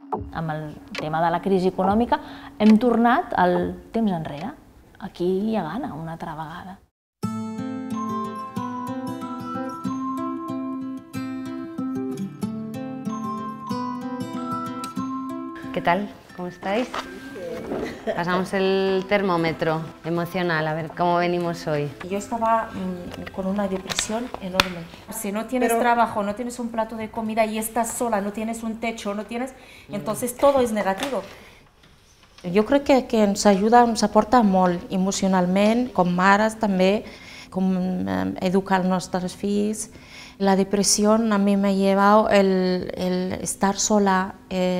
Amb el tema de la crisi econòmica hem tornat al temps enrere. Aquí hi ha gana una altra vegada. ¿Qué tal? ¿Cómo estáis? Pasamos el termómetro emocional, a ver cómo venimos hoy. Yo estaba con una depresión enorme. Si no tienes trabajo, no tienes un plato de comida y estás sola, no tienes un techo, entonces todo es negativo. Jo crec que ens ajuda, ens aporta molt emocionalment, com mares també, com educar els nostres fills. La depressió a mi me ha llevado el estar sola,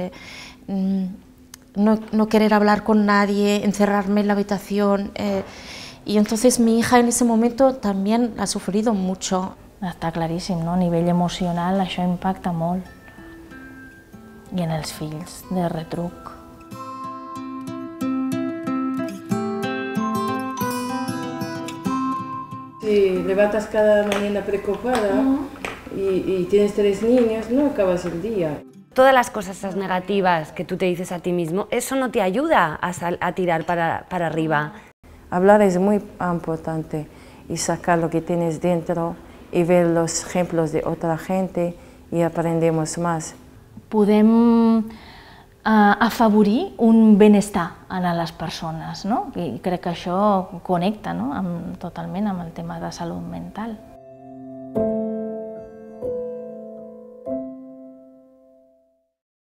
no querer hablar con nadie, encerrarme en la habitación. Y entonces mi hija en ese momento también ha sufrido mucho. Està claríssim, no? A nivell emocional això impacta molt. I en els fills, de retruc. Si levantas cada mañana preocupada y tienes 3 niños, no acabas el día. Todas las cosas esas negativas que tú te dices a ti mismo, eso no te ayuda a tirar para arriba. Hablar es muy importante y sacar lo que tienes dentro y ver los ejemplos de otra gente y aprendemos más. Podem afavorir un benestar en les persones, no? I crec que això connecta, no? Totalment amb el tema de salut mental.